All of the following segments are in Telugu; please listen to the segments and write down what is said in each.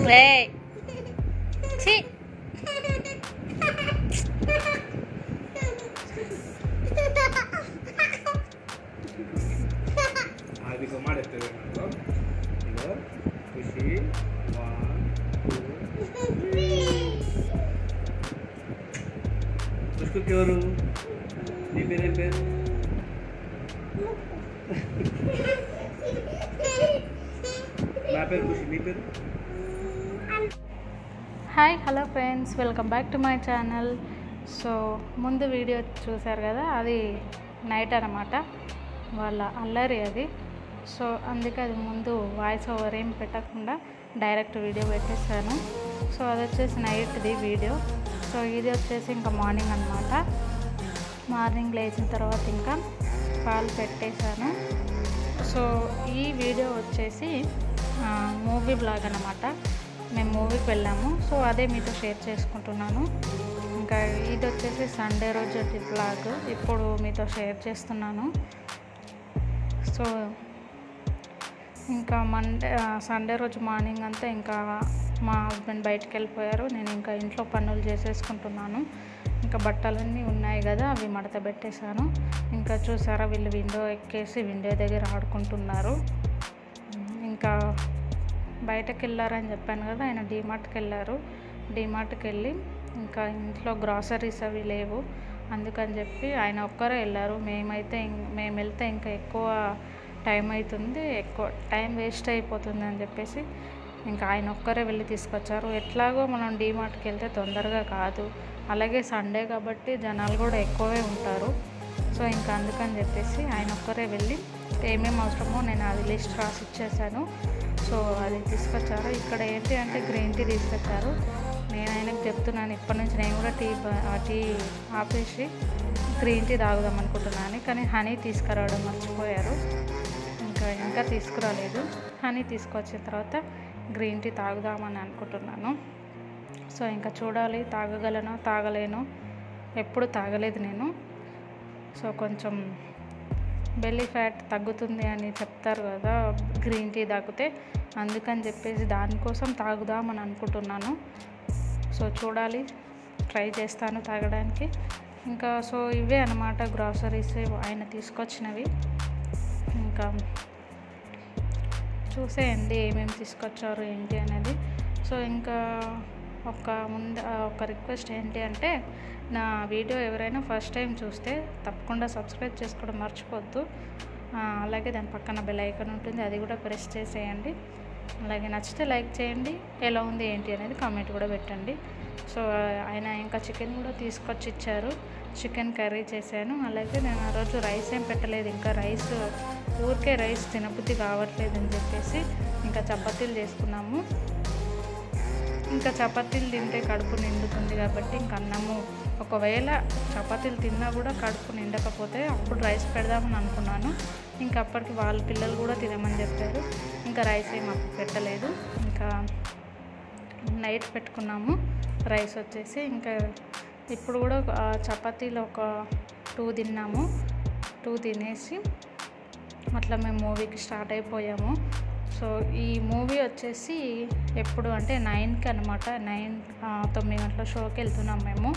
Hey. See. Abi kau ada tu, tiga, pushi, 1, 2, 3. उसको क्यों रू? ये मेरे पे నా పేరు ఖుషి మీ పేరు hi hello friends, welcome back to my channel. So ముందు వీడియో చూసారు కదా, అది నైట్ అన్నమాట, వాళ్ళ అల్లరి అది. సో అందుకే అది ముందు వాయిస్ ఓవర్ ఏం పెట్టకుండా డైరెక్ట్ వీడియో పెట్టేశాను. సో అది వచ్చేసి నైట్ది వీడియో. సో ఇది వచ్చేసి ఇంకా మార్నింగ్ అనమాట. మార్నింగ్ లేచిన తర్వాత ఇంకా పాలు పెట్టేశాను. సో ఈ వీడియో వచ్చేసి మూవీ బ్లాగ్ అన్నమాట. మేము మూవీకి వెళ్ళాము, సో అదే మీతో షేర్ చేసుకుంటున్నాను. ఇంకా ఇది వచ్చేసి సండే రోజు బ్లాగ్ ఇప్పుడు మీతో షేర్ చేస్తున్నాను. సో ఇంకా సండే రోజు మార్నింగ్ అంతా ఇంకా మా హస్బెండ్ బయటకు వెళ్ళిపోయారు. నేను ఇంకా ఇంట్లో పనులు చేసేసుకుంటున్నాను. ఇంకా బట్టలన్నీ ఉన్నాయి కదా, అవి మడత పెట్టేశాను. ఇంకా చూసారా, వీళ్ళు విండో ఎక్కేసి విండో దగ్గర ఆడుకుంటున్నారు. ఇంకా బయటకు వెళ్ళారని చెప్పాను కదా, ఆయన డీమార్ట్కి వెళ్ళారు. డీమార్ట్కి వెళ్ళి ఇంకా ఇంట్లో గ్రాసరీస్ అవి లేవు, అందుకని చెప్పి ఆయన ఒక్కరే వెళ్ళారు. మేము వెళ్తే ఇంకా ఎక్కువ టైం అవుతుంది, ఎక్కువ టైం వేస్ట్ అయిపోతుంది అని చెప్పేసి ఇంకా ఆయన ఒక్కరే వెళ్ళి తీసుకొచ్చారు. ఎట్లాగో మనం డీమార్ట్కి వెళ్తే తొందరగా కాదు, అలాగే సండే కాబట్టి జనాలు కూడా ఎక్కువే ఉంటారు. సో ఇంకా అందుకని చెప్పేసి ఆయన ఒక్కరే వెళ్ళి ఏమేమి అవసరమో నేను అది లిస్ట్ రాసి ఇచ్చేసాను. సో అది తీసుకొచ్చారు. ఇక్కడ ఏంటి అంటే గ్రీన్ టీ తీసుకొచ్చారు. నేను ఆయనకు చెప్తున్నాను, ఇప్పటి నుంచి నేను కూడా టీ ఆపేసి గ్రీన్ టీ తాగుదాం అనుకుంటున్నాను. కానీ హనీ తీసుకురావడం మర్చిపోయారు, ఇంకా తీసుకురాలేదు. హనీ తీసుకొచ్చిన తర్వాత గ్రీన్ టీ తాగుదామని అనుకుంటున్నాను. సో ఇంకా చూడాలి, తాగగలనో తాగలేను, ఎప్పుడు తాగలేదు నేను. సో కొంచెం బెల్లీ ఫ్యాట్ తగ్గుతుంది అని చెప్తారు కదా గ్రీన్ టీ తాగితే, అందుకని చెప్పేసి దానికోసం తాగుదామని అనుకుంటున్నాను. సో చూడాలి, ట్రై చేస్తాను తాగడానికి. ఇంకా సో ఇవే అన్నమాట గ్రాసరీస్ ఆయన తీసుకొచ్చినవి. ఇంకా చూసేయండి ఏమేమి తీసుకొచ్చారు ఏంటి అనేది. సో ఇంకా ఒక రిక్వెస్ట్ ఏంటి అంటే, నా వీడియో ఎవరైనా ఫస్ట్ టైం చూస్తే తప్పకుండా సబ్స్క్రైబ్ చేసుకోవడం మర్చిపోద్దు. అలాగే దాని పక్కన బెల్ ఐకాన్ ఉంటుంది, అది కూడా ప్రెస్ చేసేయండి. అలాగే నచ్చితే లైక్ చేయండి, ఎలా ఉంది ఏంటి అనేది కామెంట్ కూడా పెట్టండి. సో ఆయన ఇంకా చికెన్ కూడా తీసుకొచ్చి ఇచ్చారు, చికెన్ కర్రీ చేశాను. అలాగే నేను ఆ రోజు రైస్ ఏం పెట్టలేదు, ఇంకా ఊరికే రైస్ తినబుద్ధి కావట్లేదు అని చెప్పేసి ఇంకా చపాతీలు చేసుకున్నాము. ఇంకా చపాతీలు తింటే కడుపు నిండుతుంది కాబట్టి ఇంకా అన్నము, ఒకవేళ చపాతీలు తిన్నా కూడా కడుపు నిండకపోతే అప్పుడు రైస్ పెడదామని అనుకున్నాను. ఇంకా అప్పటికి వాళ్ళ పిల్లలు కూడా తినమని చెప్పారు. ఇంకా రైస్ ఏం అప్పుడు పెట్టలేదు, ఇంకా నైట్ పెట్టుకున్నాము రైస్ వచ్చేసి. ఇంకా ఇప్పుడు కూడా చపాతీలు ఒక 2 తిన్నాము. 2 తినేసి అట్లా మేము మూవీకి స్టార్ట్ అయిపోయాము. సో ఈ మూవీ వచ్చేసి ఎప్పుడు అంటే 9కి అనమాట, 9 గంటల షోకి వెళ్తున్నాం మేము.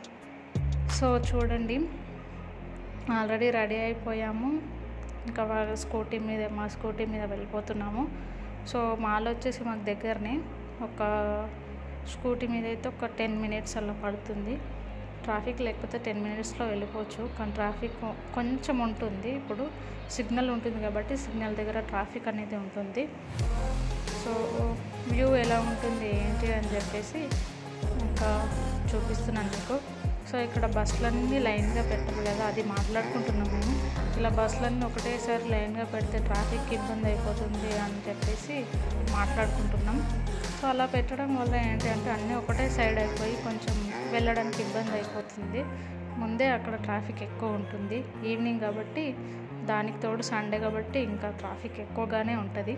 సో చూడండి, ఆల్రెడీ రెడీ అయిపోయాము. ఇంకా మా స్కూటీ మీద వెళ్ళిపోతున్నాము. సో మాల్ వచ్చేసి మాకు దగ్గరనే, ఒక స్కూటీ మీద అయితే ఒక 10 మినిట్స్ అలా పడుతుంది. ట్రాఫిక్ లేకపోతే 10 మినిట్స్లో వెళ్ళిపోవచ్చు, కానీ ట్రాఫిక్ కొంచెం ఉంటుంది. ఇప్పుడు సిగ్నల్ ఉంటుంది కాబట్టి సిగ్నల్ దగ్గర ట్రాఫిక్ అనేది ఉంటుంది. సో వ్యూ ఎలా ఉంటుంది ఏంటి అని చెప్పేసి ఇంకా చూపిస్తున్నాను మీకు. సో ఇక్కడ బస్సులన్నీ లైన్గా పెట్టారు కదా, అది మాట్లాడుకుంటున్నాం మేము. ఇలా బస్సులన్నీ ఒకటేసారి లైన్గా పెడితే ట్రాఫిక్ ఇబ్బంది అయిపోతుంది అని చెప్పేసి మాట్లాడుకుంటున్నాం. సో అలా పెట్టడం వల్ల ఏంటి అంటే అన్నీ ఒకటే సైడ్ అయిపోయి కొంచెం వెళ్ళడానికి ఇబ్బంది అయిపోతుంది. ముందే అక్కడ ట్రాఫిక్ ఎక్కువ ఉంటుంది, ఈవినింగ్ కాబట్టి, దానికి తోడు సండే కాబట్టి ఇంకా ట్రాఫిక్ ఎక్కువగానే ఉంటుంది.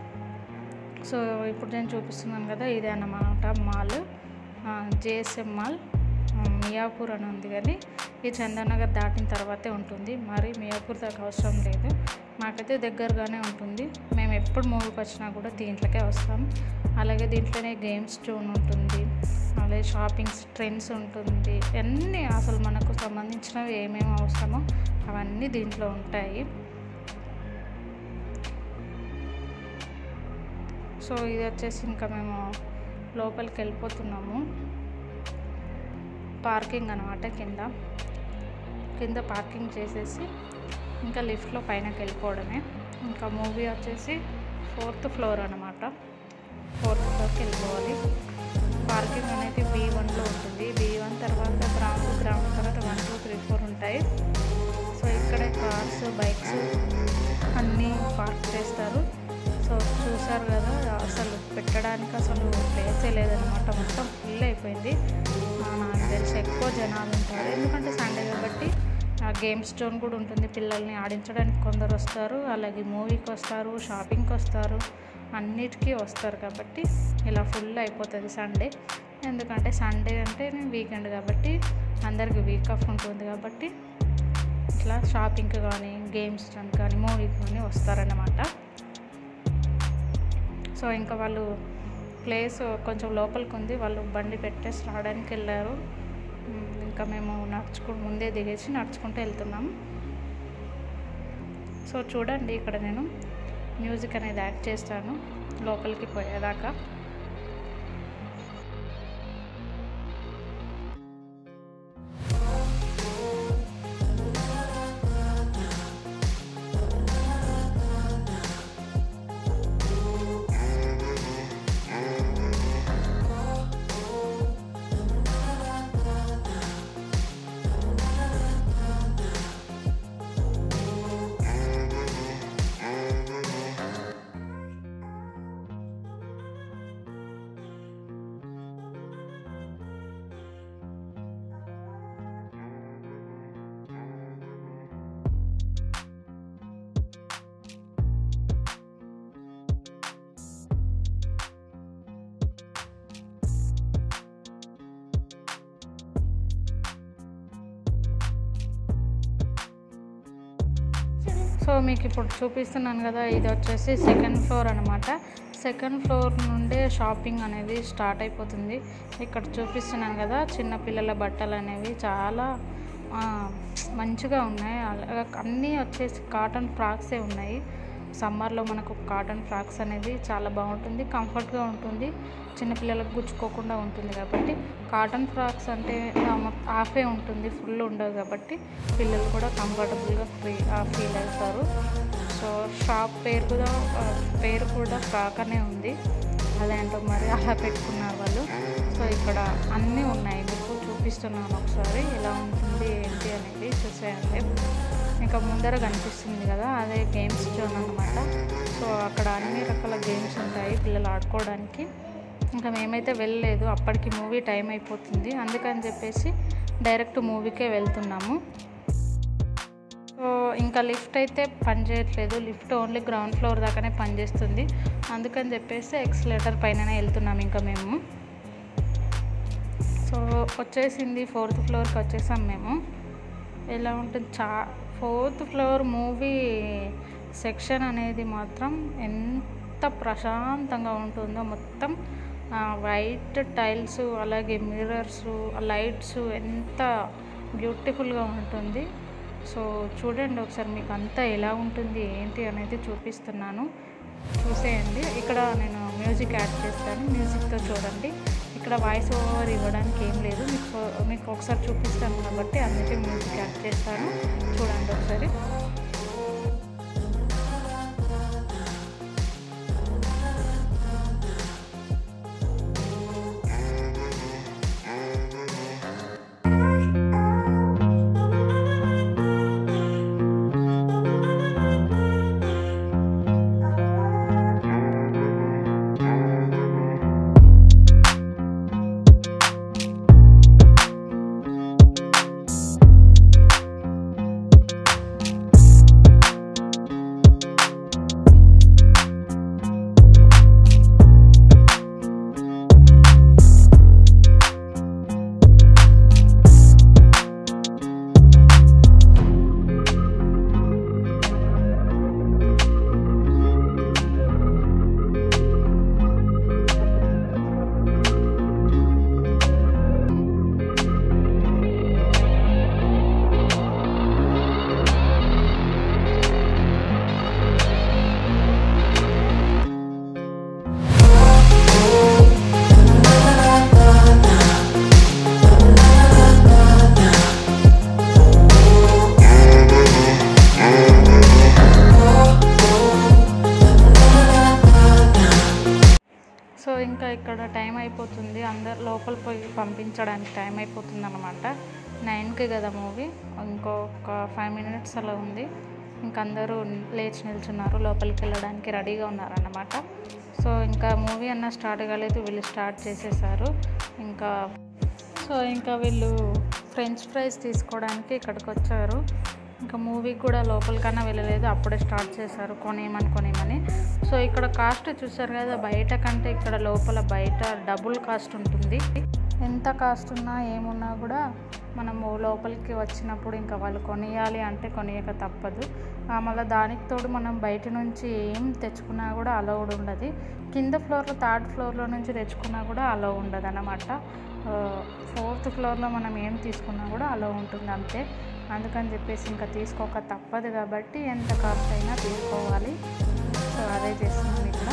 సో ఇప్పుడు నేను చూపిస్తున్నాను కదా, ఇదే అన్నమాట మాల్, జేఎస్ఎం మాల్. మియాపూర్ అని ఉంది, కానీ ఈ చందనగర్ దాటిన తర్వాతే ఉంటుంది. మరి మియాపూర్ దాకా అవసరం లేదు, మాకైతే దగ్గరగానే ఉంటుంది. మేము ఎప్పుడు మూవీకి వచ్చినా కూడా దీంట్లోకే వస్తాం. అలాగే దీంట్లోనే గేమ్స్ జోన్ ఉంటుంది, అలాగే షాపింగ్ ట్రెండ్స్ ఉంటుంది, అన్నీ అసలు మనకు సంబంధించినవి ఏమేమి అవసరమో అవన్నీ దీంట్లో ఉంటాయి. సో ఇది వచ్చేసి ఇంకా మేము లోపలికి వెళ్ళిపోతున్నాము. పార్కింగ్ అనమాట, కింద పార్కింగ్ చేసేసి ఇంకా లిఫ్ట్లో పైనకి వెళ్ళిపోవడమే. ఇంకా మూవీ వచ్చేసి 4th ఫ్లోర్ అనమాట, 4th ఫ్లోర్కి వెళ్ళిపోవాలి. పార్కింగ్ అనేది B1లో ఉంటుంది. B1 తర్వాత గ్రౌండ్ తర్వాత 1, 2, 3, 4 ఉంటాయి. సో ఇక్కడే కార్స్, బైక్స్ అన్నీ పార్క్ చేస్తారు. సో చూసారు కదా, అసలు పెట్టడానికి అసలు ప్లేసే లేదనమాట, మొత్తం ఫుల్ అయిపోయింది. నాకు తెలిసి ఎక్కువ జనాలు ఉంటారు, ఎందుకంటే సండే కాబట్టి. గేమ్స్ జోన్ కూడా ఉంటుంది, పిల్లల్ని ఆడించడానికి కొందరు వస్తారు, అలాగే మూవీకి వస్తారు, షాపింగ్కి వస్తారు, అన్నిటికీ వస్తారు. కాబట్టి ఇలా ఫుల్ అయిపోతుంది సండే, ఎందుకంటే సండే అంటే వీకెండ్ కాబట్టి అందరికి వీక్ ఆఫ్ ఉంటుంది. కాబట్టి ఇట్లా షాపింగ్కి కానీ, గేమ్స్ కానీ, మూవీకి కానీ వస్తారన్నమాట. సో ఇంకా వాళ్ళు ప్లేస్ కొంచెం లోపలికి ఉంది, వాళ్ళు బండి పెట్టేసి రావడానికి వెళ్ళారు. ఇంకా మేము ముందే దిగేసి నడుచుకుంటూ వెళ్తున్నాము. సో చూడండి, ఇక్కడ నేను మ్యూజిక్ అనేది యాడ్ చేస్తాను లోపలికి పోయేదాకా. సో మీకు ఇప్పుడు చూపిస్తున్నాను కదా, ఇది వచ్చేసి 2nd ఫ్లోర్ అనమాట. 2nd ఫ్లోర్ నుండే షాపింగ్ అనేది స్టార్ట్ అయిపోతుంది. ఇక్కడ చూపిస్తున్నాను కదా, చిన్నపిల్లల బట్టలు అనేవి చాలా మంచిగా ఉన్నాయి. అన్నీ వచ్చేసి కాటన్ ఫ్రాక్సే ఉన్నాయి. సమ్మర్లో మనకు కాటన్ ఫ్రాక్స్ అనేది చాలా బాగుంటుంది, కంఫర్ట్గా ఉంటుంది, చిన్నపిల్లలకు గుచ్చుకోకుండా ఉంటుంది. కాబట్టి కాటన్ ఫ్రాక్స్ అంటే హాఫే ఉంటుంది, ఫుల్ ఉండదు. కాబట్టి పిల్లలు కూడా కంఫర్టబుల్గా ఫీల్ అవుతారు. సో షాప్ పేరు కూడా ఫ్రాక్ అనే ఉంది, అదేంటో మరి అలా పెట్టుకున్నారు వాళ్ళు. సో ఇక్కడ అన్నీ ఉన్నాయి, మీకు చూపిస్తున్నాను ఒకసారి ఎలా ఉంటుంది ఏంటి అనేది చూసేయండి. ఇంకా ముందర కనిపిస్తుంది కదా, అదే గేమ్స్ జోన్ అనమాట. సో అక్కడ అన్ని రకాల గేమ్స్ ఉంటాయి పిల్లలు ఆడుకోవడానికి. ఇంకా మేమైతే వెళ్ళలేదు, అప్పటికి మూవీ టైం అయిపోతుంది, అందుకని చెప్పేసి డైరెక్ట్ మూవీకే వెళ్తున్నాము. సో ఇంకా లిఫ్ట్ అయితే పనిచేయట్లేదు, లిఫ్ట్ ఓన్లీ గ్రౌండ్ ఫ్లోర్ దాకానే పనిచేస్తుంది. అందుకని చెప్పేసి ఎక్స్లేటర్ పైననే వెళ్తున్నాము ఇంకా మేము. సో వచ్చేసింది 4th ఫ్లోర్కి వచ్చేసాం మేము. ఎలా ఉంటుంది 4th ఫ్లోర్ మూవీ సెక్షన్ అనేది మాత్రం ఎంత ప్రశాంతంగా ఉంటుందో, మొత్తం వైట్ టైల్స్, అలాగే మిర్రర్స్, లైట్స్ ఎంత బ్యూటిఫుల్గా ఉంటుంది. సో చూడండి ఒకసారి, మీకు అంతా ఎలా ఉంటుంది ఏంటి అనేది చూపిస్తున్నాను, చూసేయండి. ఇక్కడ నేను మ్యూజిక్ యాడ్ చేస్తాను, మ్యూజిక్తో చూడండి. ఇక్కడ వాయిస్ ఓవర్ ఇవ్వడానికి ఏం లేదు, మీకు ఒకసారి చూపిస్తాను కాబట్టి అందుకే మ్యూజిక్ యాడ్ చేస్తాను, చూడండి ఒకసారి. పంపించడానికి టైం అయిపోతుందన్నమాట. 9కి కదా మూవీ, ఇంకొక 5 minutes అలా ఉంది. ఇంక అందరూ లేచి నిల్చున్నారు, లోపలికి వెళ్ళడానికి రెడీగా ఉన్నారన్నమాట. సో ఇంకా మూవీ అన్న స్టార్ట్ కాలేదు, వీళ్ళు స్టార్ట్ చేసేసారు. ఇంకా వీళ్ళు ఫ్రెంచ్ ఫ్రైస్ తీసుకోవడానికి ఇక్కడికి వచ్చారు. ఇంకా మూవీకి కూడా లోపలికన్నా వెళ్ళలేదు, అప్పుడే స్టార్ట్ చేశారు కొనేయమని. సో ఇక్కడ కాస్ట్ చూసారు కదా, బయట కంటే ఇక్కడ లోపల బయట డబుల్ కాస్ట్ ఉంటుంది. ఎంత కాస్ట్ ఉన్నా ఏమున్నా కూడా మనము లోపలికి వచ్చినప్పుడు ఇంకా వాళ్ళు కొనియాలి అంటే కొనియక తప్పదు. మళ్ళీ దానికి తోడు మనం బయట నుంచి ఏం తెచ్చుకున్నా కూడా అలౌడ్ ఉండదు. కింద ఫ్లోర్లో 3rd ఫ్లోర్లో నుంచి తెచ్చుకున్నా కూడా అలౌ ఉండదు అన్నమాట. 4th ఫ్లోర్లో మనం ఏం తీసుకున్నా కూడా అలౌ ఉంటుంది అంతే. అందుకని చెప్పేసి ఇంకా తీసుకోక తప్పదు కాబట్టి ఎంత కాస్ట్ అయినా తీసుకోవాలి. సో అదే చేస్తున్నాను ఇక్కడ.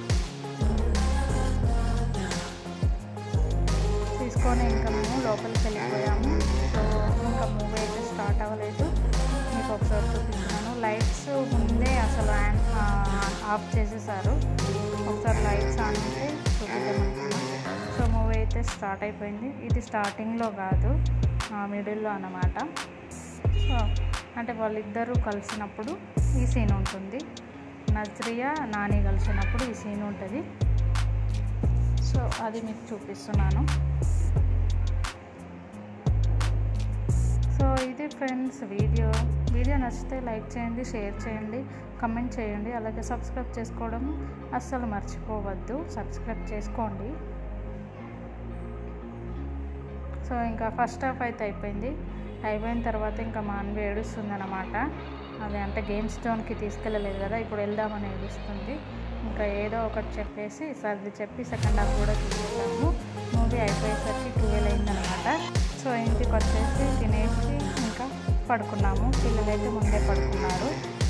తీసుకొని ఇంకా మేము లోపలికి వెళ్ళిపోయాము. సో ఇంకా మూవీ అయితే స్టార్ట్ అవ్వలేదు. మీకు ఒకసారి చూపిస్తున్నాను. లైట్స్ ముందే అసలు ఆఫ్ చేసేసారు. ఒకసారి లైట్స్ ఆన్ చేసి చూపిద్దామనుకున్నాను. సో మూవీ అయితే స్టార్ట్ అయిపోయింది. ఇది స్టార్టింగ్లో కాదు, మిడిల్లో అన్నమాట. సో అంటే వాళ్ళిద్దరూ కలిసినప్పుడు ఈ సీన్ ఉంటుంది. నజ్రియా నాని కలిసినప్పుడు ఈ సీన్ ఉంటుంది. సో అది మీకు చూపిస్తున్నాను. సో ఇది ఫ్రెండ్స్ వీడియో నచ్చితే లైక్ చేయండి, షేర్ చేయండి, కమెంట్ చేయండి. అలాగే సబ్స్క్రైబ్ చేసుకోవడం అస్సలు మర్చిపోవద్దు, సబ్స్క్రైబ్ చేసుకోండి. సో ఇంకా ఫస్ట్ హాఫ్ అయితే అయిపోయిన తర్వాత ఇంకా మా అన్వి ఏడుస్తుందన్నమాట. అది అంటే గేమ్స్ జోన్కి తీసుకెళ్ళలేదు కదా, ఇప్పుడు వెళ్దామని ఏడుస్తుంది. ఇంకా ఏదో ఒకటి చెప్పేసి సర్ది చెప్పి సెకండ్ హాఫ్ కూడా చూసేసాము. మూవీ అయిపోయేసరికి 12 అయిందనమాట. సో ఇంటికి వచ్చేసి తినేసి ఇంకా పడుకున్నాము. పిల్లలైతే ముందే పడుకున్నారు.